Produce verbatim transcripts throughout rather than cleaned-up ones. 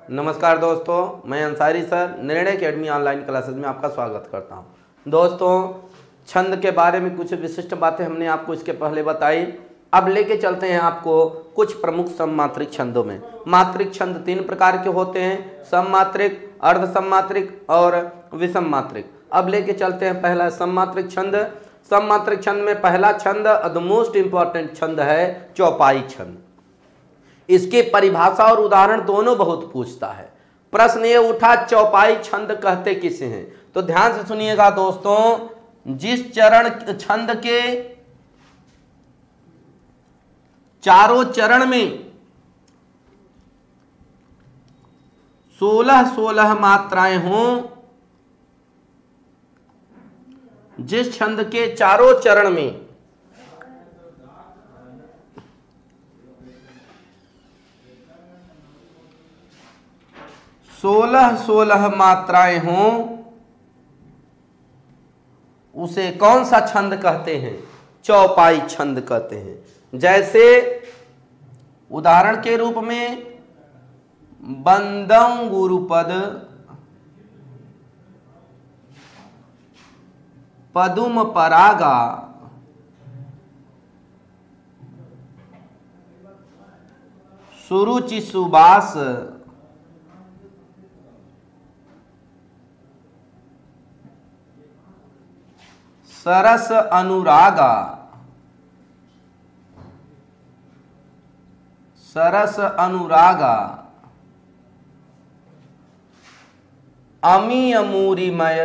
नमस्कार दोस्तों, मैं Ansari sir Nirnay academy online classes में आपका स्वागत करता हूं। दोस्तों, छंद के बारे में कुछ विशिष्ट बातें हमने आपको इसके पहले बताई। अब लेके चलते हैं आपको कुछ प्रमुख सममात्रिक छंदों में। मात्रिक छंद तीन प्रकार के होते हैं, सममात्रिक, अर्ध सममात्रिक और विषम मात्रिक। अब लेके चलते हैं पहला सममात्रिक छंद। सममात्रिक छंद में पहला छंद द मोस्ट इंपॉर्टेंट छंद है चौपाई छंद। इसकी परिभाषा और उदाहरण दोनों बहुत पूछता है। प्रश्न ये उठा, चौपाई छंद कहते किसे हैं? तो ध्यान से सुनिएगा दोस्तों, जिस चरण छंद के चारों चरण में सोलह सोलह मात्राएं हों, जिस छंद के चारों चरण में सोलह सोलह मात्राएं हों, उसे कौन सा छंद कहते हैं? चौपाई छंद कहते हैं। जैसे उदाहरण के रूप में बंदं गुरुपद, पदुम परागा, सुरुचि सुबास, सरस अनुरागा, सरस अनुरागा, अमी अमूरिमय,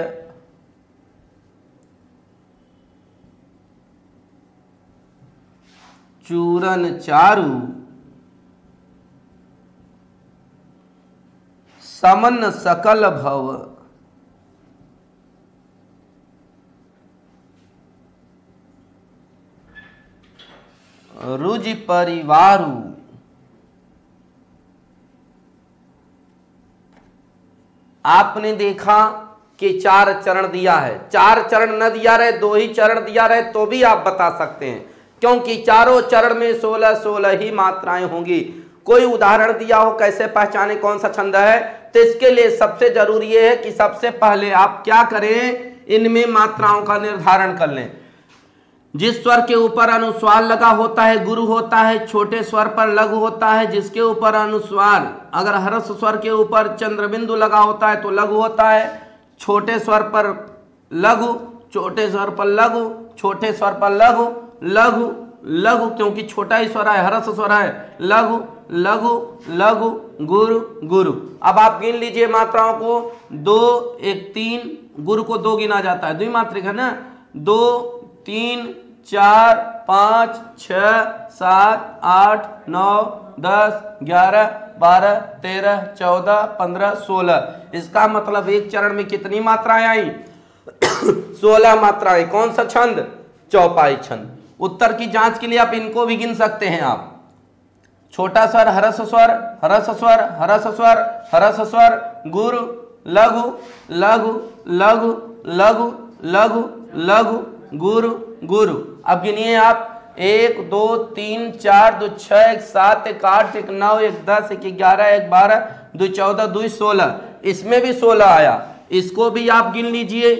चूरन चारु, समन सकल भव, रुजि परिवारु, आपने देखा कि चार चरण दिया है। चार चरण न दिया रहे, दो ही चरण दिया रहे तो भी आप बता सकते हैं, क्योंकि चारों चरण में सोलह सोलह ही मात्राएं होंगी। कोई उदाहरण दिया हो, कैसे पहचाने कौन सा छंद है? तो इसके लिए सबसे जरूरी है कि सबसे पहले आप क्या करें, इनमें मात्राओं का निर्धारण कर लें। जिस स्वर के ऊपर अनुस्वार लगा होता है गुरु होता है, छोटे स्वर पर लघु होता है। जिसके ऊपर अनुस्वार, अगर हर्ष स्वर के ऊपर चंद्रबिंदु लगा होता है तो लघु होता है। छोटे स्वर पर लघु, छोटे स्वर पर लघु, छोटे स्वर पर लघु, लघु लघु, क्योंकि छोटा ही स्वर है, हर्ष स्वर है। लघु लघु लघु, गुरु गुरु। अब आप गिन लीजिए मात्राओं को। दो, एक, तीन, गुरु को दो गिना जाता है, द्विमात्रिक है ना। दो, तीन, चार, पाँच, छः, सात, आठ, नौ, दस, ग्यारह, बारह, तेरह, चौदह, पंद्रह, सोलह। इसका मतलब एक चरण में कितनी मात्राएं आई? सोलह मात्राएं। कौन सा छंद? चौपाई छंद। उत्तर की जांच के लिए आप इनको भी गिन सकते हैं। आप छोटा स्वर हर्ष स्वर, हर्ष स्वर, हर्ष स्वर, हर्ष स्वर, गुरु, लघु लघु लघु लघु लघु लघु, गुरु गुरु। अब गिनिए आप, एक, दो, तीन, चार, दो, छह, एक, सात, एक, आठ, एक, नौ, एक, दस, एक, ग्यारह, एक, बारह, दो, चौदह, दो, सोलह। इसमें भी सोलह आया, इसको भी आप गिन लीजिए।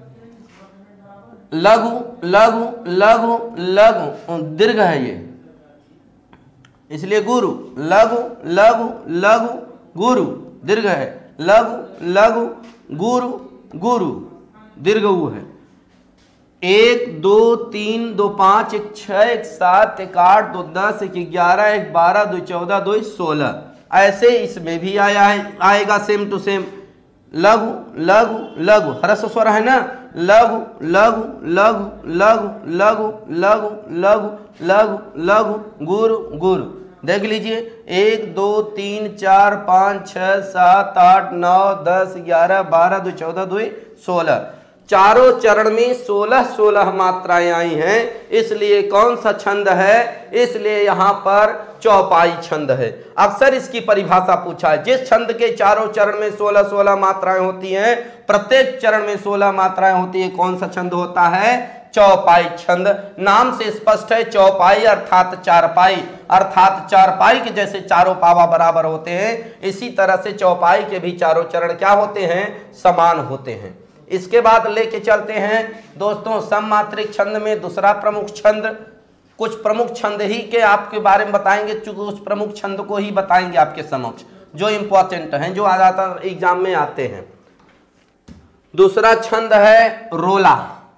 लघु लघु लघु लघु, दीर्घ है ये, इसलिए गुरु। लघु लघु लघु, गुरु, दीर्घ है। लघु लघु, गुरु गुरु, दीर्घ ऊ है। एक, दो, तीन, दो, पाँच, एक, छः, एक, सात, एक, आठ, दो, दस, एक, ग्यारह, एक, बारह, दो, चौदह, दो, सोलह। ऐसे इसमें भी आया है, आएगा सेम टू सेम। लघु लघु लघु, हर्ष स्वर है ना। लघु लघु लघु लघु लघु लघु लघु लघु लघु, गुरु गुरु। देख लीजिए, एक, दो, तीन, चार, पाँच, छः, सात, आठ, नौ, दस, ग्यारह, बारह, दो, चौदह, दो, सोलह। चारों चरण में सोलह सोलह मात्राएं आई हैं, इसलिए कौन सा छंद है? इसलिए यहां पर चौपाई छंद है। अक्सर इसकी परिभाषा पूछा है। जिस छंद के चारों चरण में सोलह सोलह मात्राएं होती हैं, प्रत्येक चरण में सोलह मात्राएं होती है, कौन सा छंद होता है? चौपाई छंद। नाम से स्पष्ट है, चौपाई अर्थात चारपाई, अर्थात चारपाई के जैसे चारों पावा बराबर होते हैं, इसी तरह से चौपाई के भी चारों चरण क्या होते हैं, समान होते हैं। इसके बाद लेके चलते हैं दोस्तों सममात्रिक छंद में दूसरा प्रमुख छंद। कुछ प्रमुख छंद ही के आपके बारे में बताएंगे, चूंकि उस प्रमुख छंद को ही बताएंगे आपके समक्ष, जो इंपॉर्टेंट हैं, जो ज्यादातर एग्जाम में आते हैं। दूसरा छंद है रोला।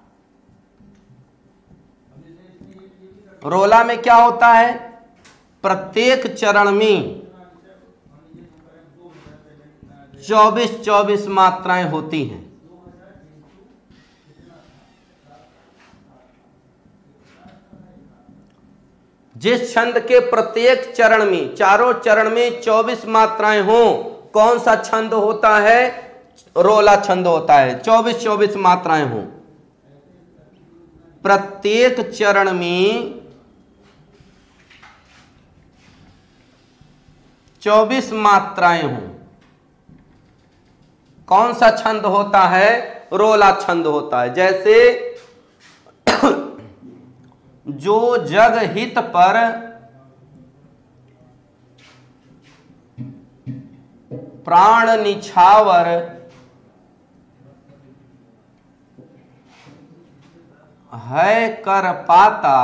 रोला में क्या होता है, प्रत्येक चरण में चौबीस चौबीस मात्राएं होती हैं। जिस छंद के प्रत्येक चरण में, चारों चरण में चौबीस मात्राएं हो, कौन सा छंद होता है, रोला छंद होता है। चौबीस चौबीस मात्राएं हो, प्रत्येक चरण में चौबीस मात्राएं हो, कौन सा छंद होता है, रोला छंद होता है। जैसे जो जग हित पर प्राण निछावर है कर पाता,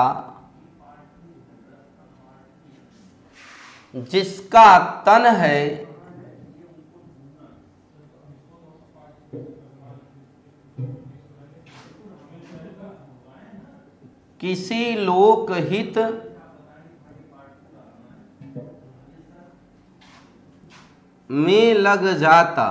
जिसका तन है किसी लोकहित में लग जाता।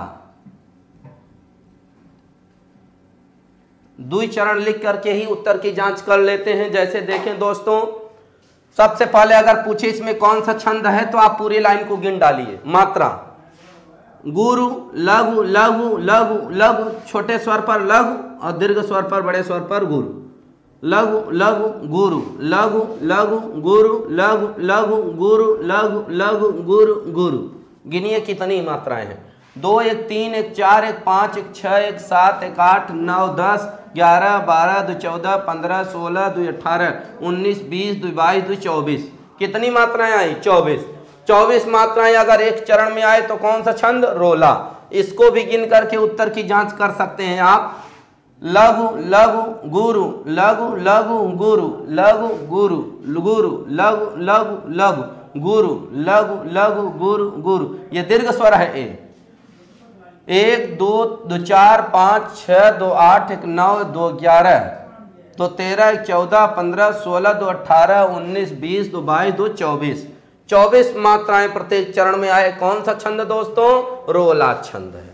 दुई चरण लिख करके ही उत्तर की जांच कर लेते हैं। जैसे देखें दोस्तों, सबसे पहले अगर पूछे इसमें कौन सा छंद है तो आप पूरी लाइन को गिन डालिए। मात्रा गुरु, लघु लघु लघु लघु, छोटे स्वर पर लघु और दीर्घ स्वर पर बड़े स्वर पर गुरु, लघु लघु गुरु, लघु लघु गुरु, लघु लघु गुरु, लघु लघु गुरु गुरु। गिनिए कितनी मात्राएं हैं, दो, एक तीन, एक चार, एक पाँच, एक छः, एक सात, एक आठ, नौ, दस, ग्यारह, बारह, दो चौदह, पंद्रह, सोलह, दो अठारह, उन्नीस, बीस, दो बाईस, दो चौबीस। कितनी मात्राएं आई, चौबीस। चौबीस मात्राएं अगर एक चरण में आए तो कौन सा छंद, रोला। इसको भी गिन करके उत्तर की जांच कर सकते हैं आप। लघु लघु गुरु, लघु लघु गुरु, लघु गुरु गुरु, लघु लघु लघु गुरु, लघु लघु गुरु गुरु। ये दीर्घ स्वर है ए। एक, दो, दो चार, पाँच, छः, दो आठ, एक नौ, दो ग्यारह, दो तेरह, एक चौदह, पंद्रह, सोलह, दो अठारह, उन्नीस, बीस, दो बाईस, दो चौबीस। चौबीस मात्राएं प्रत्येक चरण में आए, कौन सा छंद दोस्तों, रोला छंद है।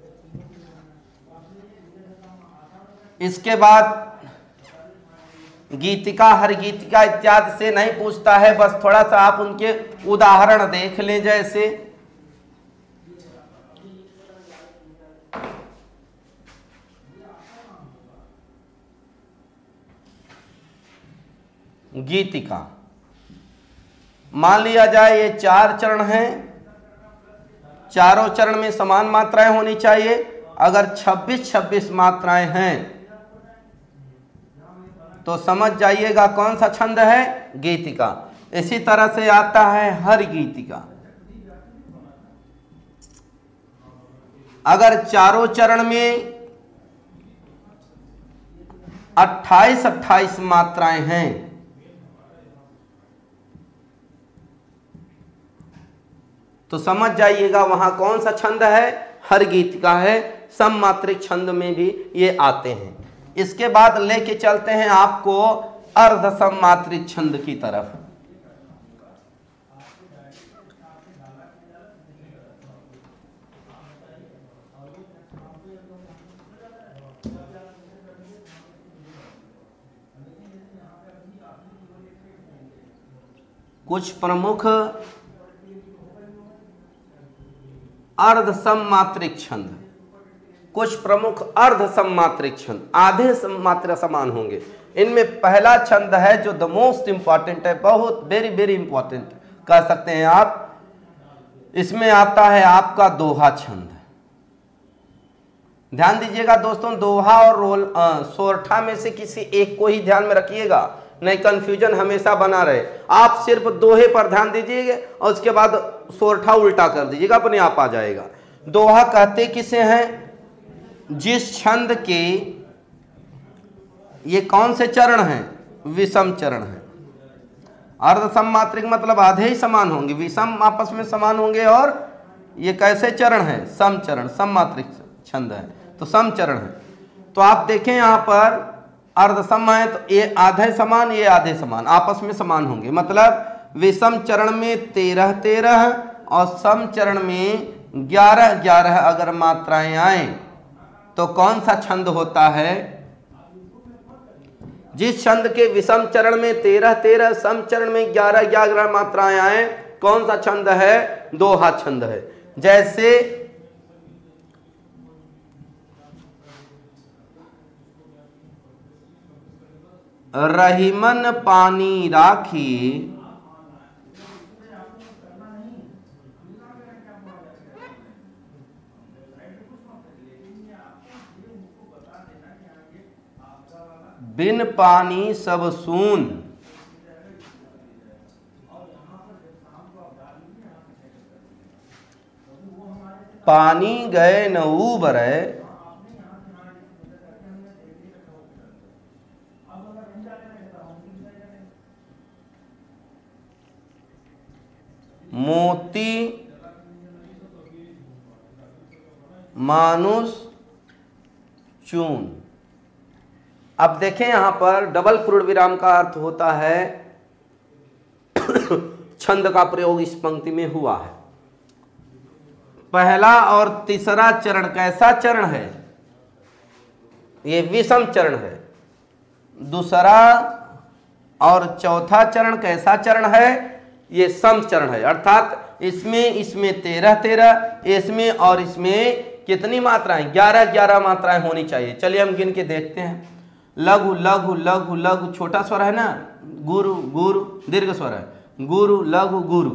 इसके बाद गीतिका, हर गीतिका इत्यादि से नहीं पूछता है, बस थोड़ा सा आप उनके उदाहरण देख लें। जैसे गीतिका, मान लिया जाए ये चार चरण हैं, चारों चरण में समान मात्राएं होनी चाहिए। अगर छब्बीस छब्बीस मात्राएं हैं तो समझ जाइएगा कौन सा छंद है, गीतिका। इसी तरह से आता है हर गीतिका। अगर चारों चरण में अट्ठाईस अट्ठाईस मात्राएं हैं तो समझ जाइएगा वहां कौन सा छंद है, हर गीतिका है। सममात्रिक छंद में भी ये आते हैं। इसके बाद लेके चलते हैं आपको अर्ध सममात्रिक छंद की तरफ। कुछ प्रमुख अर्ध सममात्रिक छंद, कुछ प्रमुख अर्ध सममात्रिक छंद, आधे सममात्रा समान होंगे। इनमें पहला छंद है जो द मोस्ट इंपॉर्टेंट है, बहुत वेरी वेरी इंपॉर्टेंट कह सकते हैं आप। इसमें आता है आपका दोहा छंद। ध्यान दीजिएगा दोस्तों, दोहा और रोल सोरठा में से किसी एक को ही ध्यान में रखिएगा, नहीं कंफ्यूजन हमेशा बना रहे। आप सिर्फ दोहे पर ध्यान दीजिएगा और उसके बाद सोरठा उल्टा कर दीजिएगा, अपने आप आ जाएगा। दोहा कहते किसे हैं? जिस छंद के ये कौन से चरण हैं? विषम चरण है। अर्ध सममात्रिक मतलब आधे ही समान होंगे, विषम आपस में समान होंगे, और ये कैसे चरण है? सम चरण, सममात्रिक छंद है तो सम चरण है। तो आप देखें यहाँ पर अर्ध सम है तो ये आधे समान, ये आधे समान, आपस में समान होंगे। मतलब विषम चरण में तेरह तेरह और सम चरण में ग्यारह ग्यारह अगर मात्राएं आए तो कौन सा छंद होता है? जिस छंद के विषम चरण में तेरह तेरह, सम चरण में ग्यारह ग्यारह मात्राएं आए, कौन सा छंद है? दोहा छंद है। जैसे रहीमन पानी राखी बिन पानी सब सून, पानी गए न उबरे, मोती मानुष चून। अब देखें यहां पर डबल पूर्ण विराम का अर्थ होता है छंद का प्रयोग इस पंक्ति में हुआ है। पहला और तीसरा चरण कैसा चरण है? ये विषम चरण है। दूसरा और चौथा चरण कैसा चरण है? ये सम चरण है। अर्थात इसमें इसमें तेरह तेरह, इसमें और इसमें कितनी मात्राएं? ग्यारह ग्यारह मात्राएं होनी चाहिए। चलिए हम गिन के देखते हैं। लघु लघु लघु लघु छोटा स्वर है ना, गुरु गुरु दीर्घ स्वर है, गुरु लघु गुरु।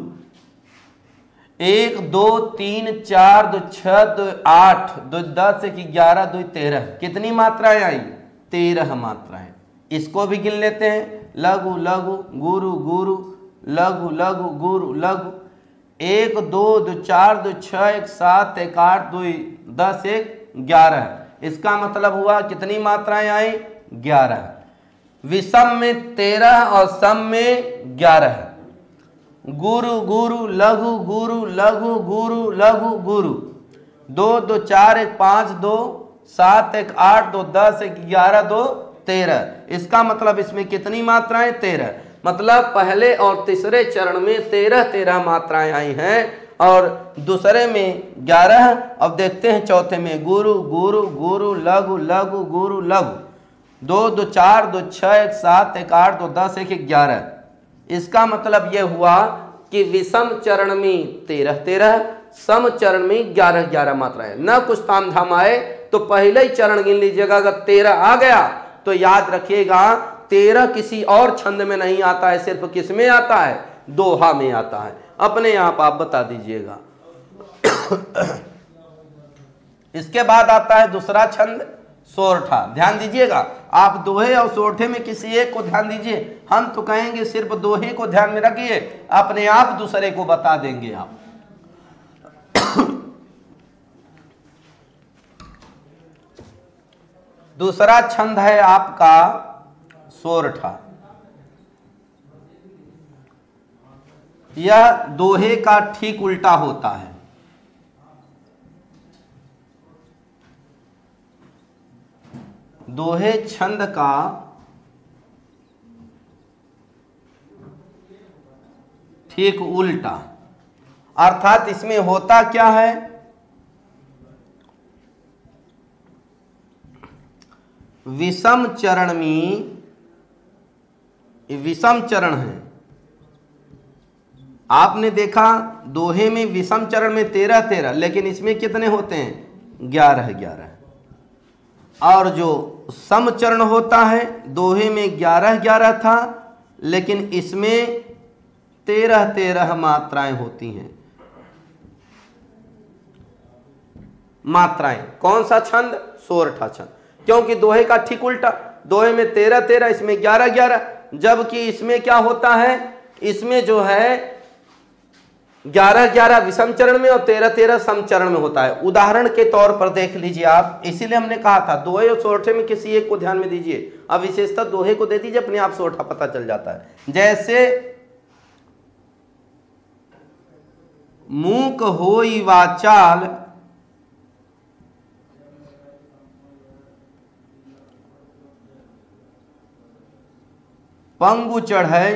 एक दो तीन चार दो छह दो आठ दो दस एक ग्यारह दो तेरह, कितनी मात्राएं आई? तेरह मात्राएं। इसको भी गिन लेते हैं। लघु लघु गुरु गुरु लघु लघु गुरु लघु। एक दो दो चार दो छह एक सात एक आठ दो दस एक ग्यारह। इसका मतलब हुआ कितनी मात्राएं आई? ग्यारह। विषम में तेरह और सम में ग्यारह। गुरु गुरु लघु गुरु लघु गुरु लघु गुरु। दो दो चार एक पाँच दो सात एक आठ दो दस एक ग्यारह दो तेरह। इसका मतलब इसमें कितनी मात्राएं? तेरह। मतलब पहले और तीसरे चरण में तेरह तेरह मात्राएं आई हैं और दूसरे में ग्यारह। अब देखते हैं चौथे में गुरु गुरु गुरु लघु लघु गुरु लघु। दो दो चार दो छह एक सात एक आठ दो दस एक ग्यारह। इसका मतलब यह हुआ कि विषम चरण में तेरह तेरह, सम चरण में ग्यारह ग्यारह मात्राएं। न कुछ ताम झाम आए तो पहले ही चरण गिन लीजिएगा। अगर तेरह आ गया तो याद रखिएगा तेरह किसी और छंद में नहीं आता है, सिर्फ किस में आता है? दोहा में आता है। अपने यहाँ पर आप बता दीजिएगा। इसके बाद आता है दूसरा छंद सोरठा। ध्यान दीजिएगा, आप दोहे और सोरठे में किसी एक को ध्यान दीजिए। हम तो कहेंगे सिर्फ दोहे को ध्यान में रखिए, अपने आप दूसरे को बता देंगे आप। दूसरा छंद है आपका सोरठा। यह दोहे का ठीक उल्टा होता है। दोहे छंद का ठीक उल्टा, अर्थात इसमें होता क्या है? विषम चरण में, विषम चरण है। आपने देखा दोहे में विषम चरण में तेरह तेरह, लेकिन इसमें कितने होते हैं? ग्यारह ग्यारह। और जो सम चरण होता है दोहे में ग्यारह ग्यारह था, लेकिन इसमें तेरह तेरह मात्राएं होती हैं। मात्राएं। कौन सा छंद? सोरठा छंद, क्योंकि दोहे का ठीक उल्टा, दोहे में तेरह तेरह, इसमें ग्यारह ग्यारह, जबकि इसमें क्या होता है, इसमें जो है ग्यारह ग्यारह विषम चरण में और तेरह तेरह सम चरण में होता है। उदाहरण के तौर पर देख लीजिए आप, इसीलिए हमने कहा था दोहे और सोरठे में किसी एक को ध्यान में दीजिए। अब विशेषता दोहे को दे दीजिए, अपने आप सोरठा पता चल जाता है। जैसे मूक होई वाचाल पंगु चढ़ै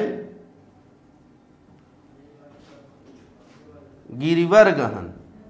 गिरिवर गहन।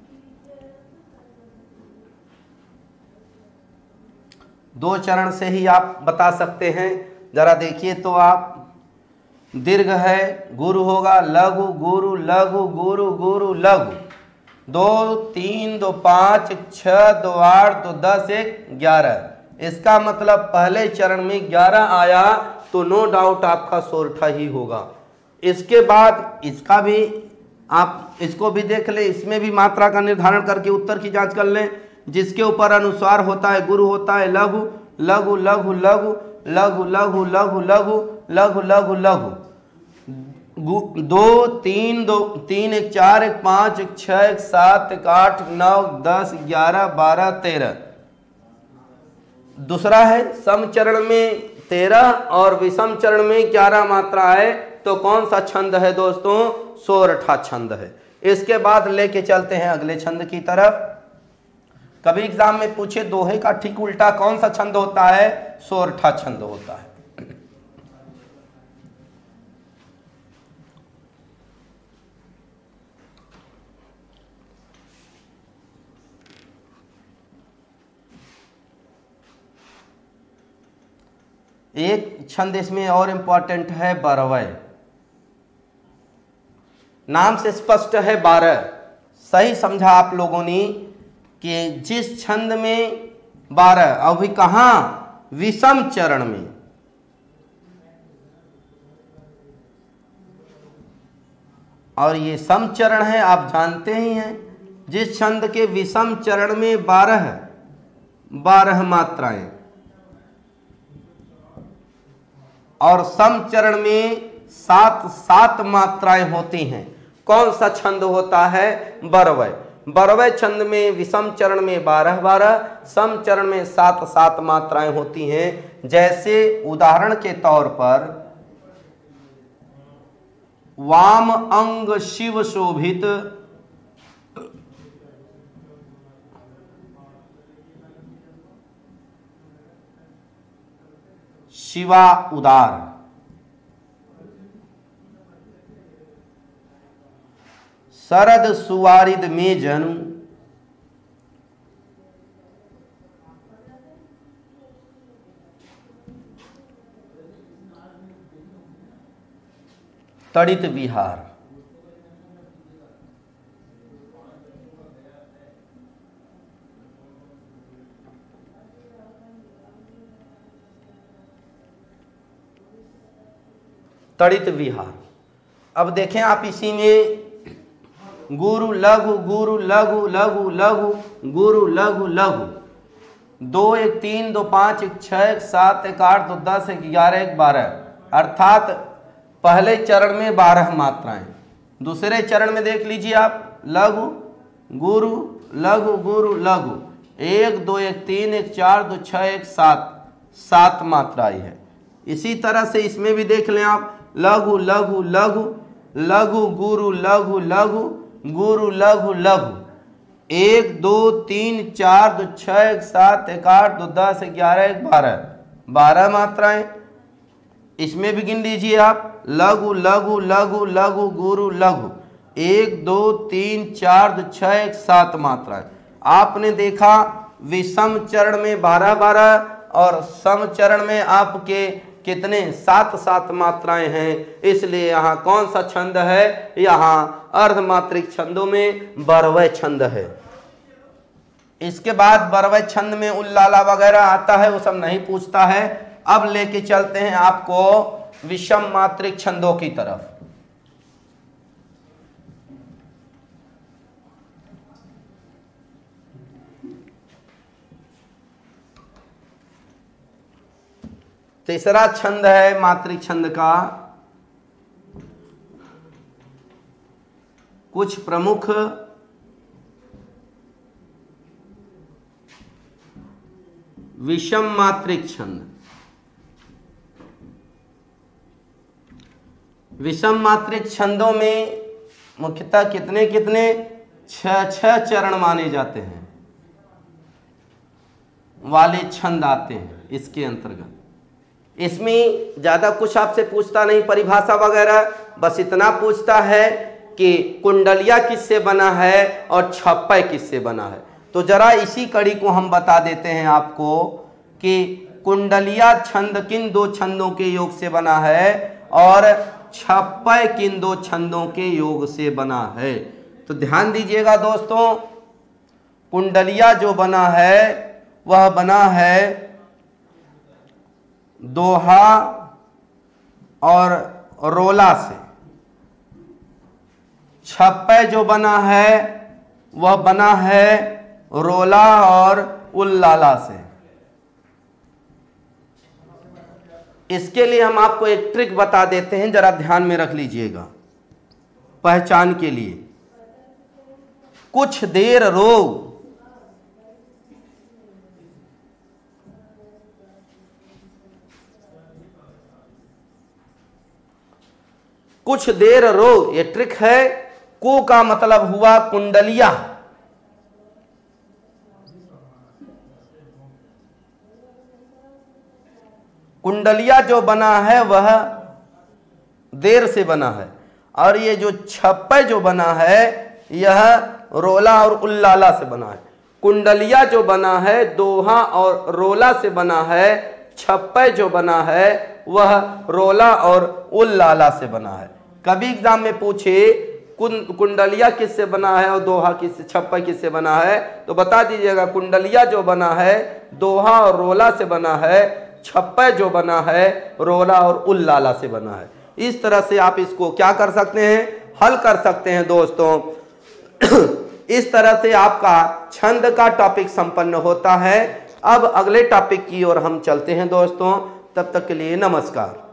दो चरण से ही आप बता सकते हैं। जरा देखिए तो आप, दीर्घ है, गुरु होगा, लघु गुरु लघु गुरु गुरु लघु, दो तीन दो पाँच छः दो आठ दो दस एक ग्यारह। इसका मतलब पहले चरण में ग्यारह आया तो नो डाउट आपका सोरठा ही होगा। इसके बाद इसका भी आप इसको भी देख लें, इसमें भी मात्रा का निर्धारण करके उत्तर की जांच कर लें। जिसके ऊपर अनुस्वार होता है, गुरु होता है लघु लघु लघु लघु लघु लघु लघु लघु लघु लघु लघु, दो तीन दो तीन एक चार एक पाँच एक छः एक सात एक आठ नौ दस ग्यारह बारह तेरह। दूसरा है सम चरण में तेरह और विषम चरण में ग्यारह मात्रा है, तो कौन सा छंद है दोस्तों? सोरठा छंद है। इसके बाद लेके चलते हैं अगले छंद की तरफ। कभी एग्जाम में पूछे दोहे का ठीक उल्टा कौन सा छंद होता है? सोरठा छंद होता है। एक छंद इसमें और इंपॉर्टेंट है, बारहवें। नाम से स्पष्ट है बारह। सही समझा आप लोगों ने कि जिस छंद में बारह, अभी कहाँ? विषम चरण में। और ये सम चरण है, आप जानते ही हैं। जिस छंद के विषम चरण में बारह बारह मात्राएं और सम चरण में सात सात मात्राएं होती हैं, कौन सा छंद होता है? बरवय। बरवय छंद में विषम चरण में बारह बारह, सम चरण में सात सात मात्राएं होती हैं। जैसे उदाहरण के तौर पर, वाम अंग शिव शोभित शिवा उदार, शरद सुवारिद में जनु तड़ित विहार। तड़ित विहार। अब देखें आप, इसी में गुरु लघु गुरु लघु लघु लघु गुरु लघु लघु, दो एक तीन दो पाँच एक छः एक सात एक आठ दो दस एक ग्यारह एक बारह, अर्थात पहले चरण में बारह मात्राएं। दूसरे चरण में देख लीजिए आप, लघु गुरु लघु गुरु लघु, एक दो एक तीन एक चार दो छः एक सात, सात मात्राएं है। इसी तरह से इसमें भी देख लें आप, लघु लघु लघु लघु गुरु लघु लघु गुरु लघु लघु, एक दो तीन चार दो छः एक सात एक आठ दो दस ग्यारह एक बारह, बारह मात्राएं। इसमें भी गिन लीजिए आप, लघु लघु लघु लघु गुरु लघु, एक दो तीन चार दो छः एक सात मात्राएं। आपने देखा विषम चरण में बारह बारह और सम चरण में आपके कितने? सात सात मात्राएं हैं। इसलिए यहाँ कौन सा छंद है? यहाँ अर्धमात्रिक छंदों में बरवय छंद है। इसके बाद बरवय छंद में उल्लाला वगैरह आता है, वो सब नहीं पूछता है। अब लेके चलते हैं आपको विषम मात्रिक छंदों की तरफ। तीसरा छंद है मात्रिक छंद का कुछ प्रमुख विषम मात्रिक छंद। विषम मात्रिक छंदों में मुख्यतः कितने कितने छह छह चरण माने जाते हैं वाले छंद आते हैं इसके अंतर्गत। इसमें ज़्यादा कुछ आपसे पूछता नहीं परिभाषा वगैरह, बस इतना पूछता है कि कुंडलिया किससे बना है और छप्पय किससे बना है। तो जरा इसी कड़ी को हम बता देते हैं आपको कि कुंडलिया छंद किन दो छंदों के योग से बना है और छप्पय किन दो छंदों के योग से बना है। तो ध्यान दीजिएगा दोस्तों, कुंडलिया जो बना है वह बना है दोहा और रोला से। छप्पय जो बना है वह बना है रोला और उल्लाला से। इसके लिए हम आपको एक ट्रिक बता देते हैं, जरा ध्यान में रख लीजिएगा पहचान के लिए। कुछ देर रो कुछ देर रो, ये ट्रिक है। को का मतलब हुआ कुंडलिया, कुंडलिया जो बना है वह देर से बना है, और ये जो छप्पय जो बना है यह रोला और उल्लाला से बना है। कुंडलिया जो बना है दोहा और रोला से बना है, छप्पय जो बना है वह रोला और उल्लाला से बना है। कभी एग्जाम में पूछे कुंडलिया किससे बना है और दोहा किससे, छप्पय किससे बना है, तो बता दीजिएगा कुंडलिया जो बना है दोहा और रोला से बना है, छप्पय जो बना है रोला और उल्लाला से बना है। इस तरह से आप इसको क्या कर सकते हैं, हल कर सकते हैं दोस्तों। इस तरह से आपका छंद का टॉपिक संपन्न होता है। अब अगले टॉपिक की ओर हम चलते हैं दोस्तों, तब तक के लिए नमस्कार।